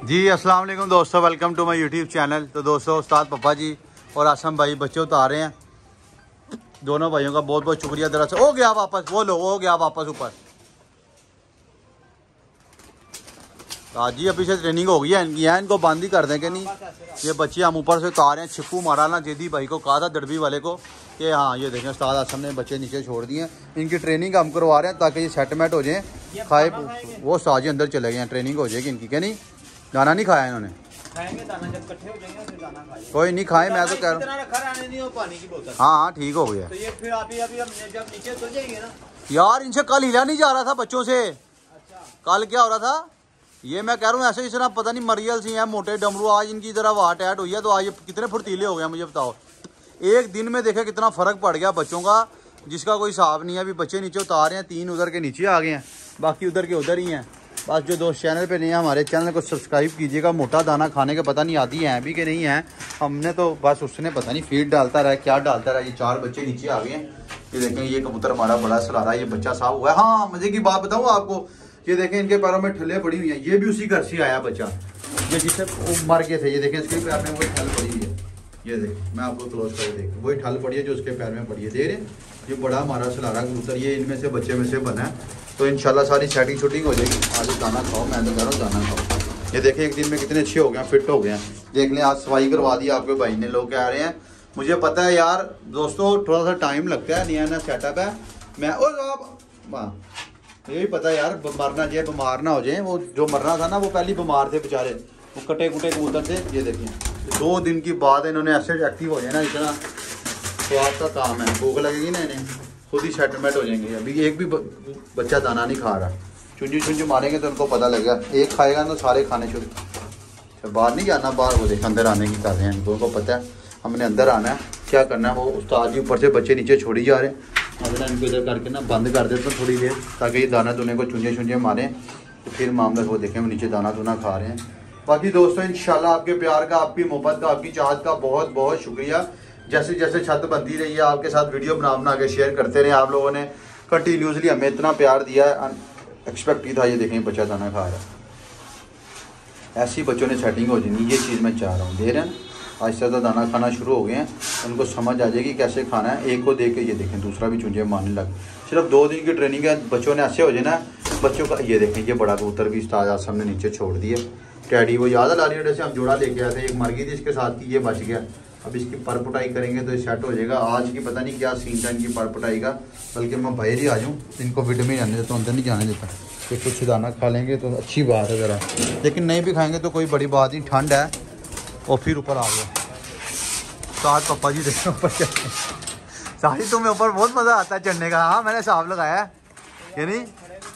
जी अस्सलाम वालेकुम दोस्तों, welcome to my YouTube channel. तो दोस्तों उस्ताद पप्पा जी और आसम भाई बच्चे उतार रहे हैं। दोनों भाइयों का बहुत बहुत शुक्रिया। दरअसल हो गया वापस, वो लो हो गया वापस ऊपर। आज जी अभी से ट्रेनिंग हो गई है इनकी, है इनको बंद ही कर दें कि नहीं। ये बच्चे हम ऊपर से उतार रहे हैं। छिप्पू मारा ना जेदी भाई को कहा था दड़बी वाले को कि हाँ ये देखें उस्ताद आसम ने बच्चे नीचे छोड़ दिए हैं। इनकी ट्रेनिंग हम करवा रहे हैं ताकि ये सेटमेंट हो जाए। खाए वो साजी अंदर चले गए हैं, ट्रेनिंग हो जाएगी इनकी। क्या नहीं दाना नहीं खाया इन्होंने, दाना जब इकट्ठे हो जाएंगे फिर दाना खाएंगे। कोई नहीं खाए, मैं तो कह रहा हूँ। पानी की बोतल हाँ ठीक हो गया। तो ये फिर अभी हम जब नीचे उतर जाएंगे ना यार इनसे कल हिला नहीं जा रहा था बच्चों से। अच्छा कल क्या हो रहा था ये मैं कह रहा हूँ, ऐसे इस तरह पता नहीं मरियल सी हैं मोटे डमरू। आज इनकी जरा वाह टैट हुई है तो आज ये कितने फुर्तीले हो गए मुझे बताओ। एक दिन में देखे कितना फ़र्क पड़ गया बच्चों का, जिसका कोई हिसाब नहीं है। अभी बच्चे नीचे उतार रहे हैं, 3 उधर के नीचे आ गए हैं, बाकी उधर के उधर ही हैं। बस जो दोस्त चैनल पे नहीं है हमारे चैनल को सब्सक्राइब कीजिएगा। मोटा दाना खाने के पता नहीं आती हैं भी कि नहीं है। हमने तो बस उसने पता नहीं फीड डालता रहा क्या डालता रहा। ये 4 बच्चे नीचे आ गए हैं। ये देखें ये कबूतर हमारा बड़ा सलारा, ये बच्चा साफ हुआ है। हाँ मजे की बात बताऊँ आपको, ये देखें इनके पैरों में ठल्ले पड़ी हुई हैं। ये भी उसी घर से आया बच्चा, ये जिससे वो मर गए थे। ये देखें इसके पैर में वही ठल पड़ी हुई है। ये देखें मैं आपको क्लोज करके देख, वही ठल पड़ी है जो उसके पैर में पड़ी है। दे रहे ये बड़ा हमारा सलारा कबूतर, ये इनमें से बच्चे में से बना है। तो इंशाल्लाह सारी सेटिंग शूटिंग हो जाएगी। आज दाना खाओ, मैं तो कह रहा हूँ दाना खाओ। ये देखें एक दिन में कितने अच्छे हो गए हैं, फिट हो गए हैं। देख लें आज सफाई करवा दी आपके भाई ने। लोग कह रहे हैं मुझे पता है यार दोस्तों थोड़ा सा टाइम लगता है, नया नया सेटअप है। मैं और आप यही पता है यार मरना चाहिए, बीमार ना हो जाए। वो जो मरना था ना वो पहले बीमार थे बेचारे, वो कटे कुटे कबूतर थे। ये देखें 2 दिन की बाद इन्होंने ऐसे एक्टिव हो जाए ना, इतना तो आपका काम है। भूख लगेगी ना इन्हें खुद ही सेटलमेंट हो जाएंगे। अभी एक भी बच्चा दाना नहीं खा रहा, चुंजू मारेंगे तो उनको पता लगेगा। एक खाएगा तो सारे खाने शुरू। बाहर नहीं जाना, बाहर वो देख अंदर आने की कर रहे हैं। इनको पता है हमने अंदर आना है, क्या करना है। वो उस्ताद जी ऊपर से बच्चे नीचे छोड़ी जा रहे हैं। अब ना इनको इधर करके ना बंद कर देते हैं थोड़ी देर, ताकि ये दाना दूने को चुंजे मारें तो फिर मामला वो देखें वो नीचे दाना दूना खा रहे हैं। बाकी दोस्तों इंशाल्लाह आपके प्यार का, आपकी मोहब्बत का, आपकी चाहत का बहुत बहुत शुक्रिया। जैसे जैसे छत बनती रही है आपके साथ वीडियो बना के शेयर करते रहे आप लोगों ने। कंटिन्यूसली हमें इतना प्यार दिया है, एक्सपेक्ट ही था। ये देखें बच्चा दाना खा रहा है। ऐसी बच्चों ने सेटिंग हो जानी, ये चीज़ मैं चाह रहा हूँ। दे रहे हैं आज से तो दाना खाना शुरू हो गए हैं, उनको समझ आ जाएगी कैसे खाना है। एक को देख के ये देखें दूसरा भी चुंजे मारने लग। सिर्फ 2 दिन की ट्रेनिंग है, बच्चों ने ऐसे हो जाए ना बच्चों का। ये देखें ये बड़ा कबूतर भी उस्ताद आसम ने नीचे छोड़ दिए। टैडी वो याद ला रही है, जैसे हम जोड़ा लेके आए थे, एक मर गई थी इसके साथ की, ये बच गया। अब इसकी पर पुटाई करेंगे तो ये सेट हो जाएगा। आज की पता नहीं क्या सीन था इनकी पर पुटाई का, बल्कि मैं बाहर ही आ जाऊँ, इनको विड में जाने देता हूँ, अंदर नहीं जाने देता। कि कुछ दाना खा लेंगे तो अच्छी बात है ज़रा, लेकिन नहीं भी खाएंगे तो कोई बड़ी बात नहीं। ठंड है और फिर ऊपर आ गया साथ पप्पा जी देखो ऊपर चढ़ने। सारी तुम्हें ऊपर बहुत मज़ा आता है चढ़ने का। हाँ मैंने हिसाब लगाया है ये नहीं,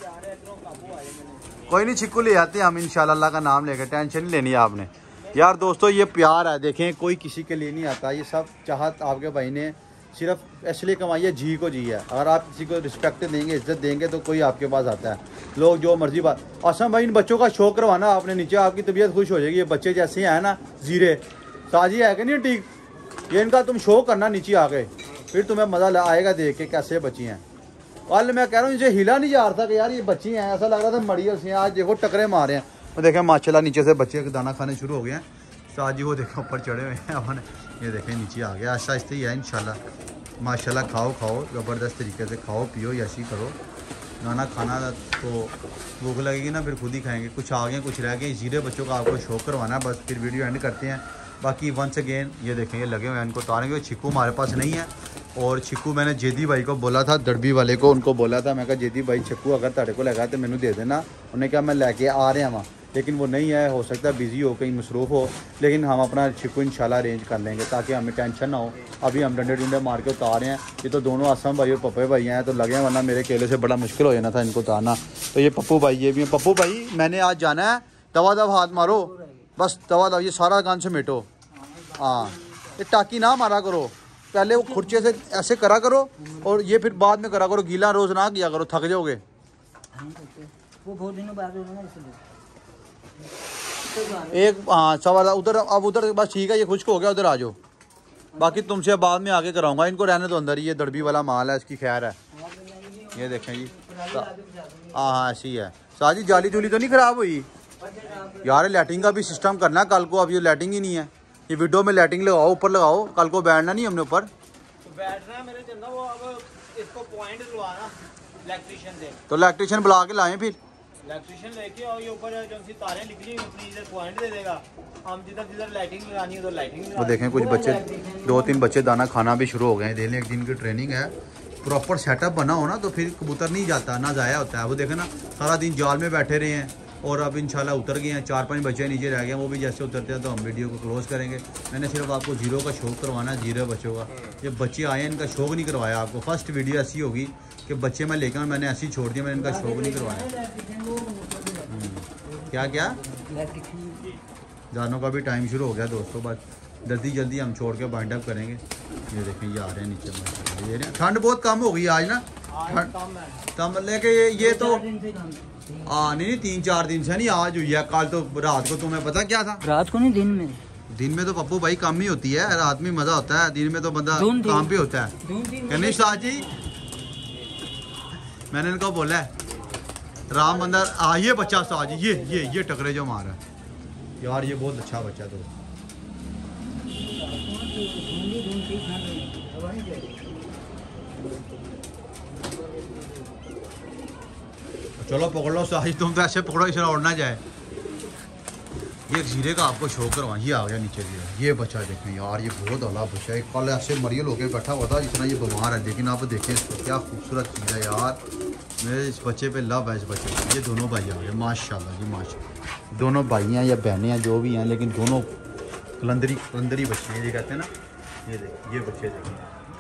कोई नहीं छिक्कू ले आते हैं हम इंशाल्लाह, अल्लाह का नाम लेकर। टेंशन नहीं लेनी है आपने। यार दोस्तों ये प्यार है, देखें कोई किसी के लिए नहीं आता। ये सब चाहत आपके भाई ने सिर्फ इसलिए कमाई है, जी को जी है। अगर आप किसी को रिस्पेक्ट देंगे, इज्जत देंगे तो कोई आपके पास आता है। लोग जो मर्जी बात। आसम भाई इन बच्चों का शौक करवाना आपने नीचे, आपकी तबीयत खुश हो जाएगी। ये बच्चे जैसे हैं ना जीरे साजी है कि नहीं ठीक, ये इनका तुम शो करना नीचे आ गए, फिर तुम्हें मज़ा आएगा देख के कैसे बच्ची हैं। कल मैं कह रहा हूँ इनसे हिला नहीं जा रहा था कि यार ये बच्ची हैं, ऐसा लग रहा था मड़ी से। आज देखो टकरे मारे हैं। तो देखें माशाल्लाह नीचे से बच्चे दाना खाने शुरू हो गए हैं। साथ जी वो देखें ऊपर चढ़े हुए हैं अपने, ये देखें नीचे आ गया। ऐसा ऐसे ही है इंशाल्लाह। माशाल्लाह खाओ ज़बरदस्त तरीके से खाओ पियो, ऐसी करो। दाना खाना तो भूख लगेगी ना फिर खुद ही खाएँगे। कुछ आ गए कुछ रह गए, जीरे बच्चों का आपको शौक करवाना है। बस फिर वीडियो एंड करते हैं। बाकी वंस अगेन ये देखें ये लगे हुए हैं, इनको उतारेंगे। छिक्कू हमारे पास नहीं है, और छिक्कू मैंने जेदी भाई को बोला था, दड़बी वाले को, उनको बोला था। मैं कहा जेदी भाई छिक्कू अगर तेरे को लगा तो मैंने दे देना। उन्होंने कहा मैं लेके आ रहे हैं वहाँ, लेकिन वो नहीं है। हो सकता है बिज़ी हो, कहीं मसरूफ़ हो, लेकिन हम अपना छिक्कू इंशाल्लाह अरेंज कर लेंगे ताकि हमें टेंशन ना हो। अभी हम डंडे मार के उतार रहे हैं। ये तो दोनों आसम भाई और पप्पू भाई हैं तो लगे हैं, वरना मेरे अकेले से बड़ा मुश्किल हो जाना था इनको उतारना। तो ये पप्पू भाई ये भी हैं। पप्पू भाई मैंने आज जाना है, दवा हाथ मारो बस, दवा ये सारा गान समेटो। हाँ ये टाकी ना मारा करो, पहले वो खुर्चे से ऐसे करा करो और ये फिर बाद में करा करो। गीला रोज ना किया करो, थक जाओगे। वो बहुत दिनों बाद एक हाँ सवाल उधर, अब उधर बस ठीक है, ये खुश्क हो गया, उधर आ जाओ। बाकी तुमसे बाद में आगे कराऊंगा। इनको रहने दो अंदर ही, ये दड़बी वाला माल है, इसकी खैर है। ये देखें जी हाँ ऐसी है। साजी जाली जूली तो नहीं खराब हुई? यार लैटिंग का भी सिस्टम करना है कल को। अब ये लैटिंग ही नहीं है, ये विंडो में लैटिंग लगाओ, ऊपर लगाओ, कल को बैठना नहीं हमने ऊपर। तो बैठना है मेरे चंदा, वो अब इसको पॉइंट लुआना इलेक्ट्रिशियन से। तो इलेक्ट्रिशियन बुला के लाएं फिर। इलेक्ट्रिशियन लेके और ये ऊपर जो सी तारें निकली अपनी इधर पॉइंट दे देगा। हम जिधर जिधर लाइटिंग लगानी है तो लाइटिंग वो देखें कुछ बच्चे, 2-3 बच्चे दाना खाना भी शुरू हो गए हैं। देने एक दिन की ट्रेनिंग है, प्रॉपर सेटअप बना हो ना तो फिर कबूतर नहीं जाता ना, ज़ाया होता है। वो देखे ना सारा दिन जाल में बैठे रहे हैं और अब इंशाल्लाह उतर गए हैं। 4-5 बच्चे नीचे रह गए हैं, वो भी जैसे उतरते हैं तो हम वीडियो को क्लोज करेंगे। मैंने सिर्फ आपको जीरो का शौक करवाना है, जीरो बच्चों का। जब बच्चे आए इनका शौक नहीं करवाया आपको। फर्स्ट वीडियो ऐसी होगी कि बच्चे मैं लेकर मैंने ऐसी छोड़ दिया, मैंने इनका शौक नहीं करवाया। क्या क्या जानों का भी टाइम शुरू हो गया दोस्तों, बस जल्दी जल्दी हम छोड़ के बाइंड अप करेंगे। ये देखें ये आ रहे हैं नीचे माशाल्लाह। ये ठंड बहुत कम हो गई आज ना, कम लेके ये तो नहीं 3-4 दिन से नहीं, आज हुई है। कल तो रात को तुम्हें पता क्या था? रात को नहीं, दिन में तो पप्पू भाई कम ही होती है, रात में मजा होता है, दिन में तो बंदा काम भी होता है। कहने साहब जी मैंने इनको बोला है राम अंदर ये बच्चा साहब जी, ये टकरे जो मारा यार, ये बहुत अच्छा बच्चा दोस्त। चलो पकड़ लो साहिज, तुम तो ऐसे पकड़ो इसे उड़ ना जाए। ये जीरे का आपको शो करवा, ये आ गया नीचे जीरा। ये बच्चा देखें यार, ये बहुत अला बच्चा है। कल ऐसे मरियल होके बैठा हुआ था जितना ये बीमार है, लेकिन आप देखें इसको, क्या खूबसूरत चीज़ है यार। मेरे इस बच्चे पे लव है इस बच्चे पे। ये दोनों भाई आ गए माशाल्लाह जी माशाल्लाह। दोनों भाई हैं या बहनें हैं जो भी हैं, लेकिन दोनों कलंदरी बच्चे हैं, ये कहते हैं ना। ये देख ये बच्चे देखें,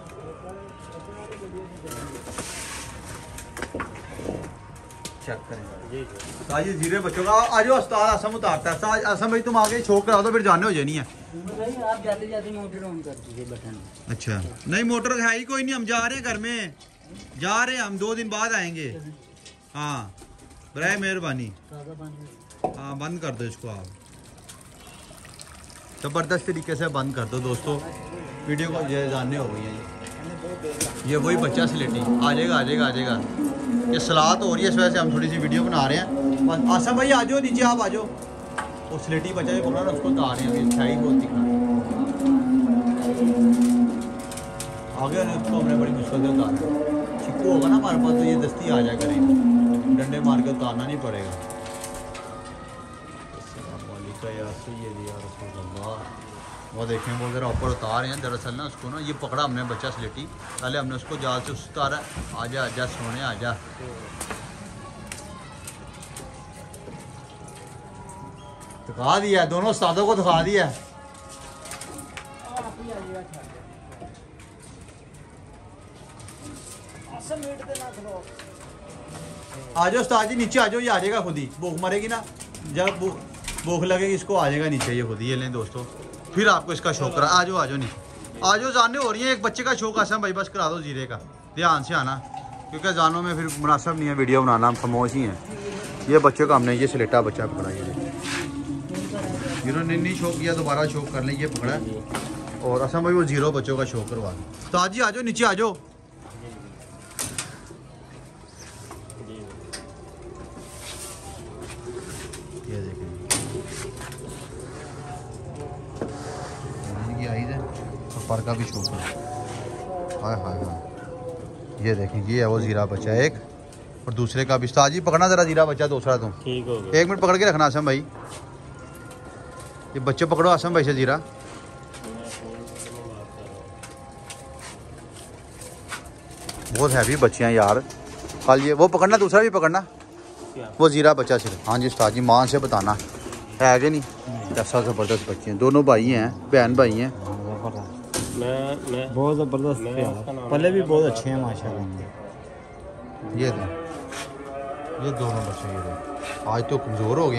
चेक करें ये जीरे बच्चों का। आज उस्ताद असम उतारता है। असम भाई तुम आगे शौक करा दो, फिर जाने हो जानी है। आप जाते जाते मोटर ऑन कर दीजिए बटन। अच्छा नहीं, मोटर है ही कोई नहीं, हम जा रहे हैं घर में, जा रहे हैं हम, 2 दिन बाद आएंगे। हाँ बराए मेहरबानी, हाँ बंद कर दो इसको आप, ज़बरदस्त तरीके से बंद कर दो दोस्तों। वीडियो को ये जानने हो गई है। ये वही बच्चा स्लेटी आ जाएगा। ये सलाद हो रही है, इस वजह से हम थोड़ी सी वीडियो बना रहे हैं। आसम भाई आ जाओ नीचे, आप आ जाओ। वो स्लेटी बच्चा जो पकड़ा ना उसको उतार रहे हैं, छाई बहुत दिखा आगे उसको हमने बड़ी मुश्किल से उतारा। चिक्कू होगा ना हमारे पास तो ये दस्ती आ जाए करेंगे, डंडे मार के उतारना नहीं पड़ेगा। वो देखें वो ज़रा ऊपर उतार रहे हैं। दरअसल ना उसको ना ये पकड़ा हमने बच्चा स्लेटी, पहले हमने उसको जाल से उतारा। आजा सोने आजा। दिखा दिया, दोनों उस्तादों को दिखा दिया। आ जाओ उस्ताद जी नीचे आ जाओ, ये आ जाएगा खुद ही। भूख मरेगी ना, जब भूख लगेगी इसको आ जाएगा नीचे ये खुद ही। ये लें दोस्तों, फिर आपको इसका शौक करा। आ जाओ नीचे, आ जाओ। जानने हो रही है एक बच्चे का शौक आसम भाई, बस करा दो जीरे का, ध्यान से आना, क्योंकि जानों में फिर मुनासिब नहीं है वीडियो बनाना, हम खामोश ही हैं। ये बच्चे का हमने ये स्लेटा बच्चा पकड़ा, ये जिन्होंने नहीं शौक किया दोबारा शौक कर लें। ये पकड़ा और असम भाई वो जीरो बच्चों का शौक करवा दो। तो आज ही आ जाओ नीचे आ जाओ। ये देखें पर का भी शौक है। हाय ये देखें, ये है वो जीरा बच्चा एक, और दूसरे का भी। उस्ताद जी पकड़ना जरा जीरा बच्चा दूसरा, तुम ठीक हो गया। 1 मिनट पकड़ के रखना आसम भाई। ये बच्चे पकड़ो आसम भाई से जीरा। बहुत हैवी बच्चे हैं यार। कल ये वो पकड़ना, दूसरा भी पकड़ना, वो जीरा बच्चा सिर्फ। हाँ जी उस्ताद जी, मां से बताना है कि नहीं। ऐसा ज़बरदस्त बच्चे हैं, दोनों भाई हैं, बहन भाई हैं। मैं बहुत ज़बरदस्त, पहले भी बहुत अच्छे हैं माशाल्लाह। ये दोनों बच्चे, ये आज तो कमज़ोर हो गए।